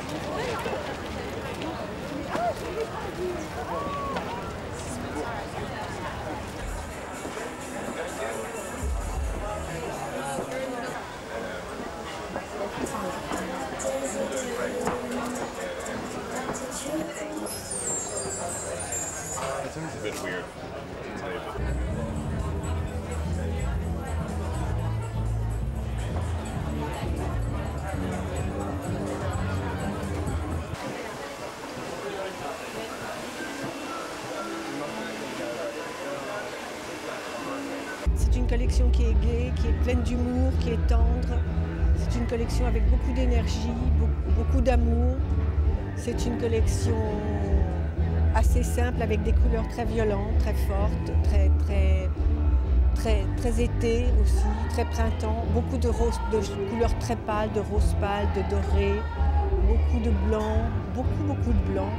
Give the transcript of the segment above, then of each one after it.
It's a bit weird, to tell you. C'est une collection qui est gaie, qui est pleine d'humour, qui est tendre. C'est une collection avec beaucoup d'énergie, beaucoup d'amour. C'est une collection assez simple avec des couleurs très violentes, très fortes, très été aussi, très printemps. Beaucoup de couleurs très pâles, de rose pâle, de doré, beaucoup de blanc, beaucoup de blanc.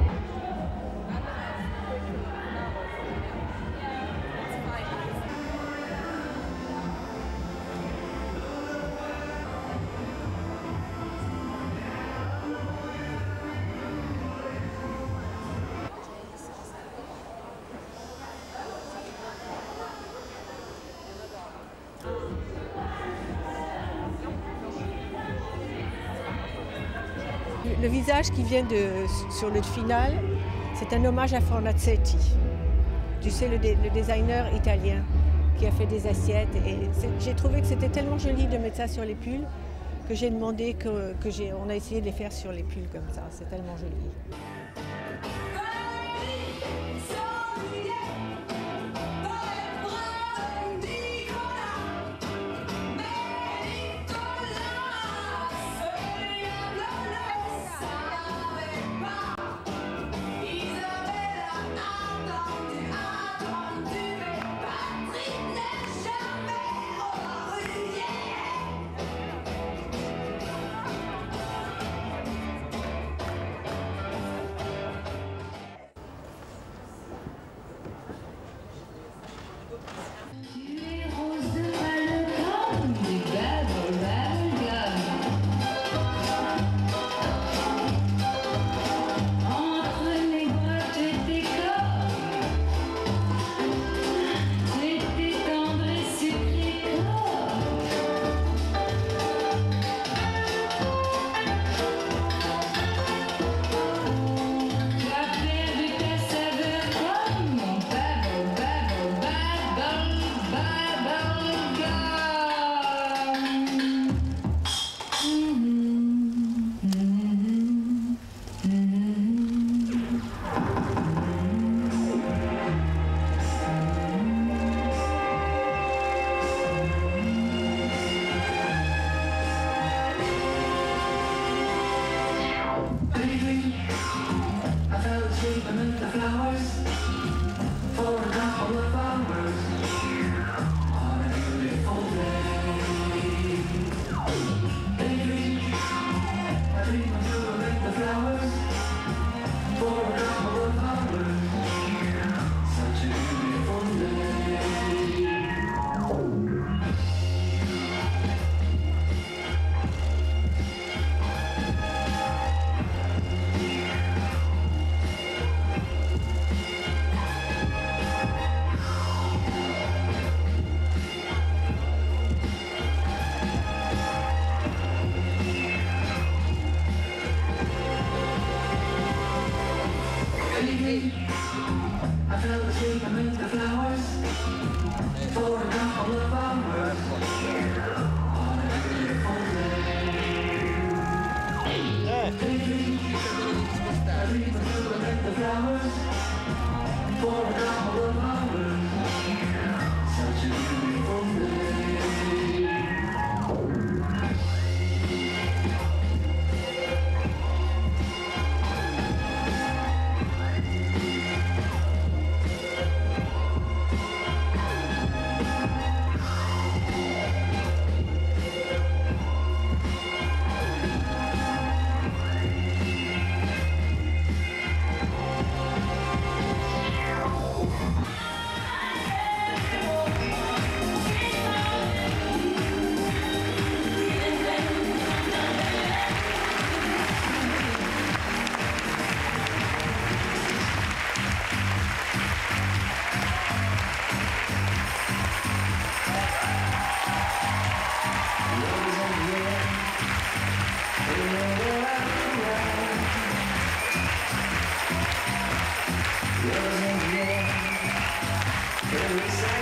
Le visage qui vient sur le final, c'est un hommage à Fornazzetti. Tu sais, le designer italien qui a fait des assiettes. Et j'ai trouvé que c'était tellement joli de mettre ça sur les pulls que j'ai demandé on a essayé de les faire sur les pulls comme ça. C'est tellement joli.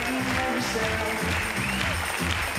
themselves.